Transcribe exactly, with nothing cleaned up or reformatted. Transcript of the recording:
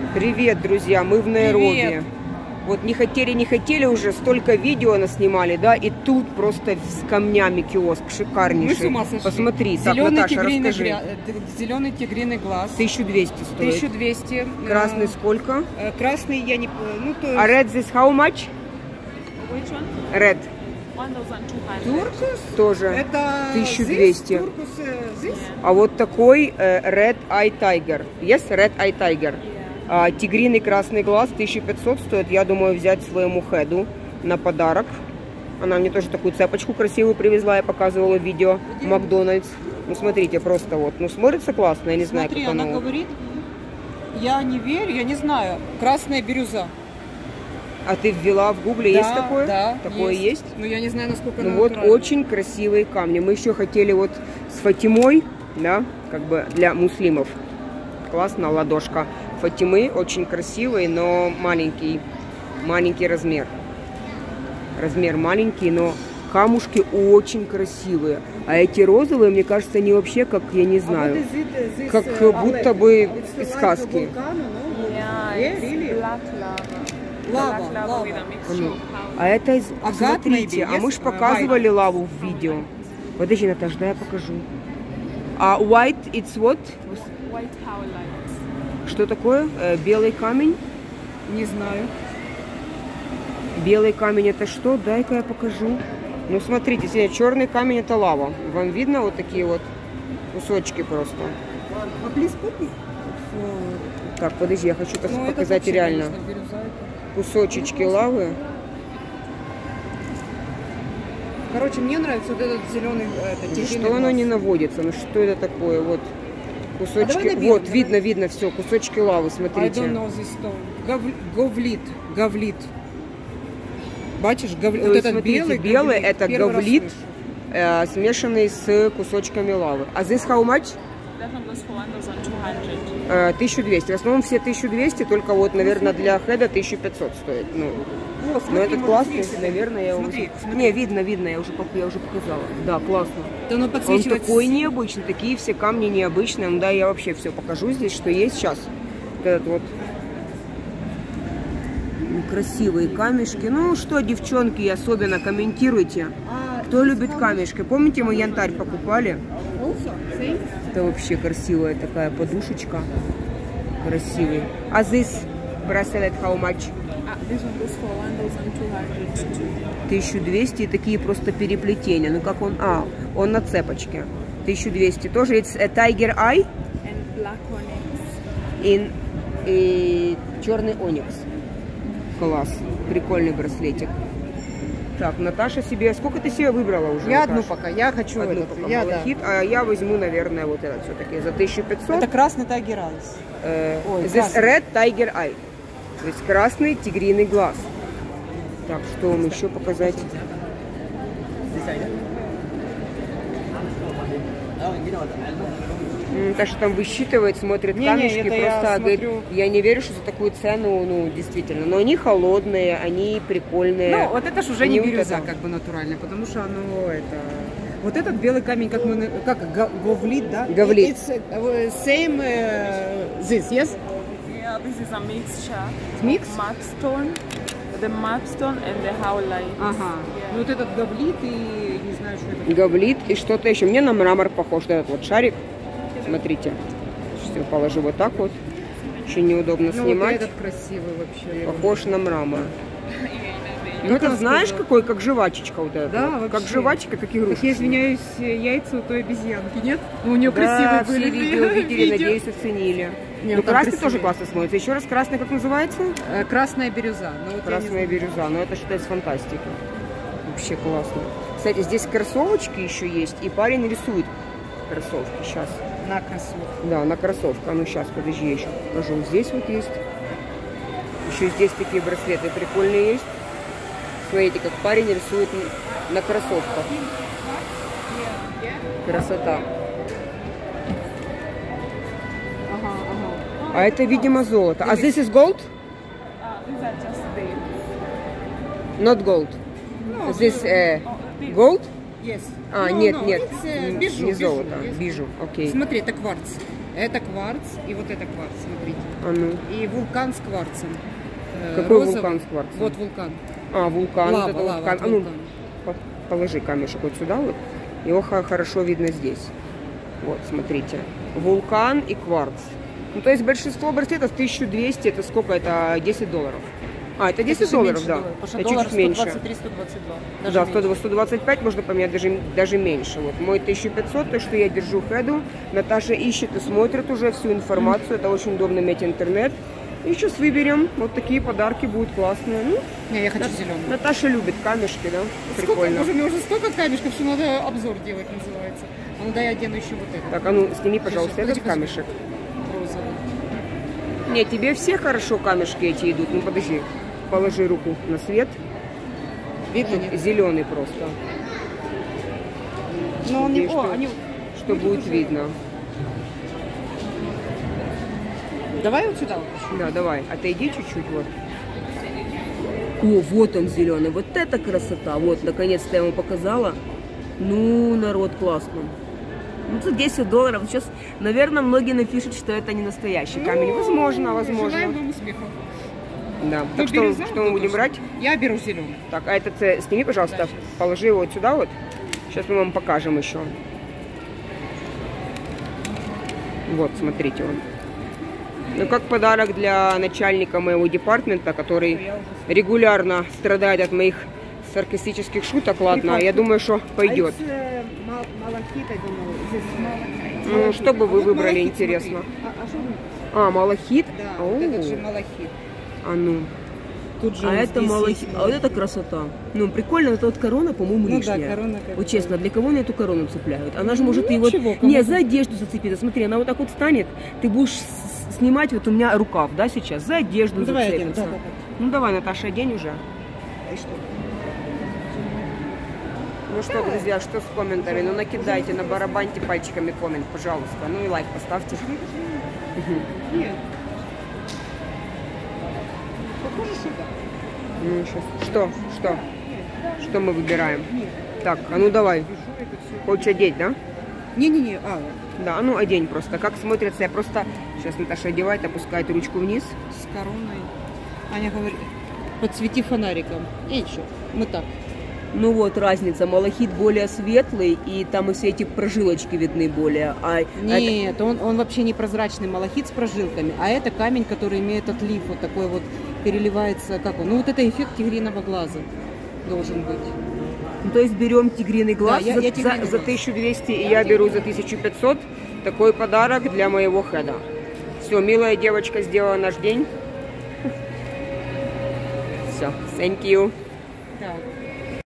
Привет, друзья, мы в Найроби. Привет. Вот не хотели, не хотели уже, столько видео наснимали, да, и тут просто с камнями киоск шикарнейший. Мы с ума сошли. Посмотри, Зеленый, так, Наташа, тигриный, расскажи. гря... Зеленый тигриный глаз. тысяча двести стоит. тысяча двести. Красный сколько? Э, Красный я не... Ну, то А red this how much? Which one? Red one thousand two hundred. Туркус? тоже Это тысяча двести. This, Туркус, э, this? А вот такой э, Red Eye Tiger. Yes, Red Eye Tiger. А, тигриный красный глаз тысяча пятьсот стоит. Я думаю взять своему хеду на подарок. Она мне тоже такую цепочку красивую привезла. Я показывала в видео Макдональдс. Ну смотрите, просто вот. Ну смотрится классно. Я не знаю, Смотри, как она оно. говорит, я не верю, я не знаю. Красная бирюза. А ты ввела в гугле, Да, есть такое? да, Такое есть? есть. Но я не знаю, насколько Ну она вот натуральная. очень красивые камни. Мы еще хотели вот с Фатимой, да, как бы для муслимов. Классно, ладошка Фатимы, очень красивый, но маленький, маленький размер. Размер маленький, но камушки очень красивые. А эти розовые, мне кажется, они вообще как, я не знаю, А вот is it, this, как uh, будто Alec? бы It's из like сказки. a volcano, no? Yeah, Yeah, it's really? black lava. Lava, Black lava lava. with a mixture Ну, of powder. а это из... Агат, Смотрите, maybe, а мы yes? же показывали лаву в видео. Подожди, Наташа, дай я покажу. А white, it's what? White howlites. Что такое? Э, белый камень? Не знаю. Белый камень это что? Дай-ка я покажу. Ну смотрите, сегодня черный камень это лава. Вам видно вот такие вот кусочки просто? А please put me. Так, подожди, я хочу пос- Ну, это показать вообще, реально. конечно, бирюза это. Кусочечки лавы. Короче, мне нравится вот этот зеленый, это, Ну, тигриный что оно глаз. не наводится? Ну что это такое? Вот А кусочки. давай на белый, Вот, давай. видно, видно все. Кусочки лавы, I смотрите. don't know this stone. Гав... Говлит. Говлит. Бачишь, гавлит. То Вот есть, этот смотрите, белый, белый говлит. это Первый раз говлит, слышу. э, смешанный с кусочками лавы. А здесь how much? That one goes for one thousand two hundred. Э, тысяча двести. В основном все тысяча двести, только вот, наверное, для хеда тысяча пятьсот стоит. Ну, О, но смотри, этот вот классный, здесь. наверное, я Смотри, уже... смотри. Не, видно, видно, я уже, пок- я уже показала. Да, классно. Да, оно Он подсвечивается. такой необычный, такие все камни необычные. Ну да, я вообще все покажу здесь, что есть сейчас. Вот этот вот ну, красивые камешки. Ну что, девчонки, особенно комментируйте. А, Кто любит камешки? Помните, мы янтарь покупали? also, same? Это вообще красивая такая подушечка. Красивый. А здесь браслет how much? Uh, this one goes for one thousand two hundred too. тысяча двести. И такие просто переплетения. Ну как он? А, он на цепочке. тысяча двести. Тоже it's a tiger eye And black onyx. in и черный оникс. Класс. Прикольный браслетик. Так, Наташа себе... Сколько ты себе выбрала уже, Я Наташа? одну пока, я хочу Одну этот. пока Я, да. малахит, а я возьму, наверное, вот этот все-таки за тысячу пятьсот. Это красный Tiger Eyes. Э, Ой, Здесь красный. Red Tiger Eye. То есть красный тигриный глаз. Так, что вам еще показать? М, Таша там высчитывает, смотрит Не-не, камешки, это я просто говорит, смотрю. я не верю, что за такую цену, ну, действительно. Но они холодные, они прикольные. Ну, вот это ж уже не вот бирюза, это. как бы натуральная, потому что оно это... Вот этот белый камень, как мы, на- как га- говлит, да? Говлит. It's uh, same uh, this, yes? Yeah, this is a mixture. Mix? Mudstone, the mudstone and the howlite. Ага. Ну, вот этот говлит и не знаю, что это. Говлит и что-то еще. Мне на мрамор похож, этот вот шарик. Смотрите. Сейчас я положу вот так вот. Очень неудобно Ну, вот снимать. этот красивый вообще. Похож на мрамор. Ну, Как это она знаешь, сказала? какой, как жвачечка вот эта. Да, вот. Как вообще. жвачка, как игрушка. Так я извиняюсь, яйца у той обезьянки, нет? Ну, у нее Да, красивые все были. видео видели, видео. надеюсь, оценили. Не, Ну, ну, там красный красивый. тоже классно смотрится. Еще раз, красный как называется? Э, Красная бирюза. Ну, вот я не Красная знаю. бирюза. Но это считается фантастика. Вообще классно. Кстати, здесь кроссовочки еще есть. И парень рисует кроссовки. Сейчас. На красоту. Да, на кроссовка. Ну, сейчас, подожди, я еще покажу. Здесь вот есть. Еще здесь такие браслеты прикольные есть. Смотрите, как парень рисует на кроссовках. Красота. Ага, ага. А это, видимо, золото. А здесь is gold? Uh, these are just dates. Not gold. Ну, Здесь э, Oh, this. gold? Yes. А, No, нет, no, нет, it's, uh, н- бижу, не бижу, золото, yes. бижу, окей. Смотри, это кварц. Это кварц и вот это кварц, смотрите. А ну. И вулкан с кварцем. Э, Какой розовый. вулкан с кварцем? Вот вулкан. А, вулкан. Лава, вот это вот лава, кам- а ну, вулкан. по- положи камешек вот сюда вот. Его х- хорошо видно здесь. Вот, смотрите. Вулкан и кварц. Ну, то есть большинство браслетов тысяча двести, это сколько? Это десять долларов. А, это десять Это долларов, меньше да. долларов, потому что Это доллар чуть меньше. сто двадцать три - сто двадцать два. Даже Да, меньше. сто, сто двадцать пять можно поменять даже, даже меньше. Вот мой тысяча пятьсот, то, что я держу хеду. Наташа ищет и смотрит уже всю информацию. Это очень удобно иметь интернет. И сейчас выберем. Вот такие подарки будут классные. Ну, Не, я хочу Нат- зеленый. Наташа любит камешки, да? Сколько, Прикольно. боже, у меня уже столько камешков, что надо обзор делать, называется. А ну дай я одену еще вот это. Так, а ну сними, пожалуйста, Сейчас, этот подожди, камешек. Розовый. Не, тебе все хорошо камешки эти идут. Ну подожди, положи руку на свет. Видно, нет? Зеленый просто. Но он не... Надеюсь, О, что- они... Что будет видно. Давай вот сюда. Да, давай, отойди чуть-чуть, вот. О, вот он зеленый, вот это красота. Вот, наконец-то я ему показала. Ну, народ, классно. Ну, за десять долларов. Сейчас, наверное, многие напишут, что это не настоящий камень. Возможно, возможно. Желаем вам успехов. Да. Ну, Так что, бирюза, что мы вот будем тоже. брать? Я беру зеленый. Так, а этот э, сними, пожалуйста, Да, щас. положи его вот сюда вот. Сейчас мы вам покажем еще. Вот, смотрите он. Ну, как подарок для начальника моего департамента, который регулярно страдает от моих саркастических шуток, ладно, я думаю, что пойдет. Ну, что бы вы выбрали, интересно? А, а что вы? А, малахит? Да, О, вот этот же малахит. а ну. Тут же А он это здесь малахит, есть а вот это красота. Ну, прикольно, вот эта вот корона, по-моему, Ну да, лишняя. корона как Вот бы. честно, для кого они эту корону цепляют? Она же может Ну, и вот... ничего, кому-то. Не, за одежду зацепиться. Смотри, она вот так вот станет, ты будешь с- снимать, вот у меня рукав, да, сейчас, за одежду Ну, давай одену, зацепится. да, да, да. Ну, давай, Наташа, одень уже. И что? Ну что, друзья, что с комментами? Ну, накидайте, на барабаньте пальчиками коммент, пожалуйста. Ну и лайк поставьте. Нет. Похоже, что да. Ну, щас. Что? Что? Что мы выбираем? Так, а ну давай. Хочешь одеть, да? Не-не-не, а, Да, а ну одень просто. Как смотрится, я просто... Сейчас Наташа одевает, опускает ручку вниз. с короной. Аня говорит, подсвети фонариком. И что? Мы так. Ну вот разница. Малахит более светлый, и там и все эти прожилочки видны более. А Нет, он, он вообще не прозрачный малахит с прожилками, а это камень, который имеет отлив, вот такой вот переливается, как он? Ну вот это эффект тигриного глаза должен быть. Ну, то есть берем тигриный глаз Да, я- за, я тигриный за- за глаз. тысячу двести, и я беру за тысячу пятьсот. Такой подарок для моего хеда. Все, милая девочка сделала наш день. Все, thank you. Так.